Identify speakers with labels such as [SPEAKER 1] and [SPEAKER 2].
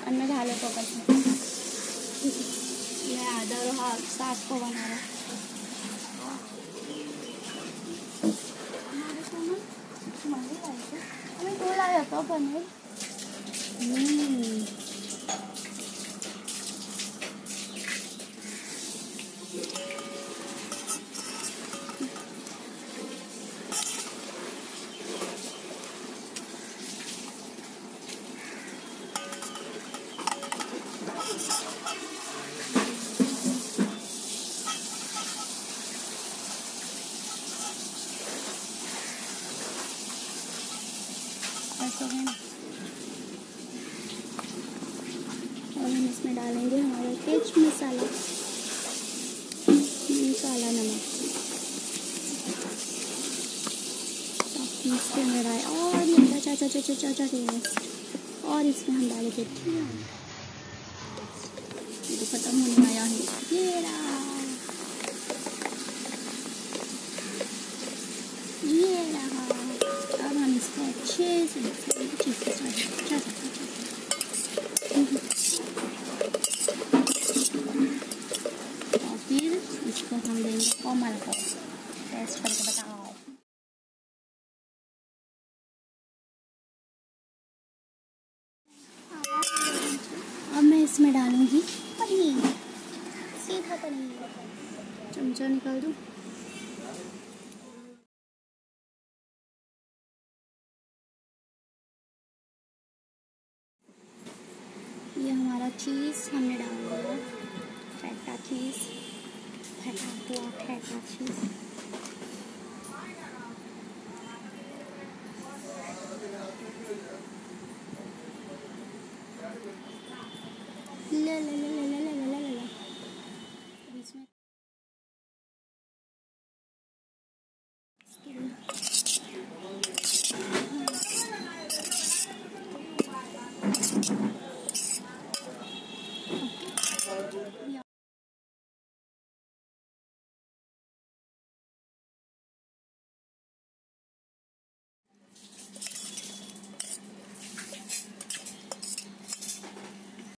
[SPEAKER 1] अन्य झाले तो कसं मैं आदर हा सास को बना रहा हमें तो लाया था पनीर। और हम इसमें डालेंगे हमारा तेज मसाला, काला नमक, इसके अंदर डाल और चा चा चा चा चा चा टेस्ट। और इसमें हम डालेंगे धनिया, ये तो खत्म होने आया है, ये रहा ये रहा। अब हम इसको अच्छे से और फिर इसको हम देंगे कोमल को। टेस्ट करके बताओ। अब मैं इसमें डालूंगी पनीर, सीधा पनीर। चमचा निकाल दूँ। ये हमारा चीज़ हमने डाल दिया, फैटा चीज़, फैटा हुआ फैटा चीज़। ले ले ले ले